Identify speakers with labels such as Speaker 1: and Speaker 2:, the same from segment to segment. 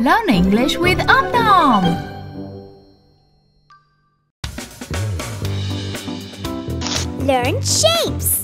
Speaker 1: Learn English with Om Nom.
Speaker 2: Learn shapes.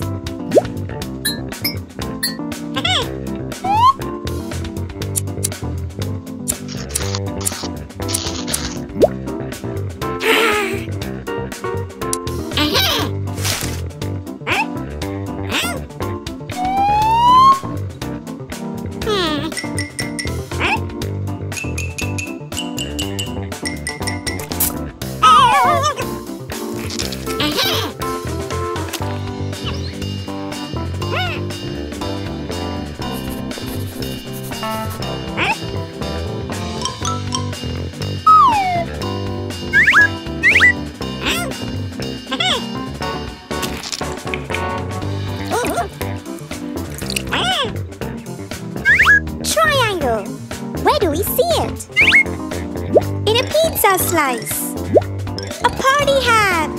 Speaker 2: Triangle. Where do we see it? In a pizza slice. A party hat.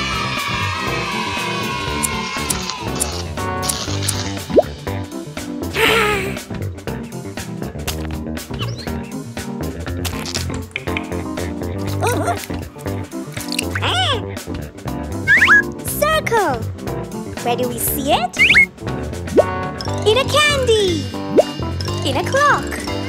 Speaker 2: Circle. Where do we see it? In a candy. In a clock.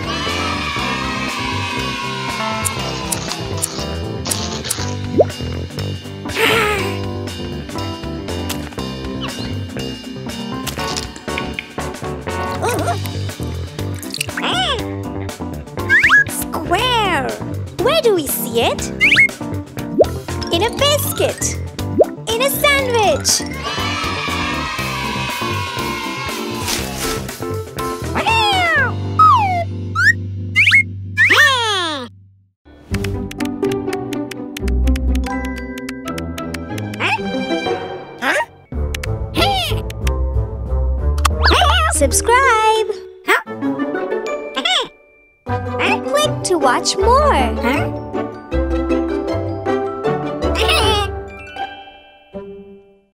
Speaker 2: Square. Where do we see it? In a biscuit. In a sandwich. Subscribe. Click to watch more.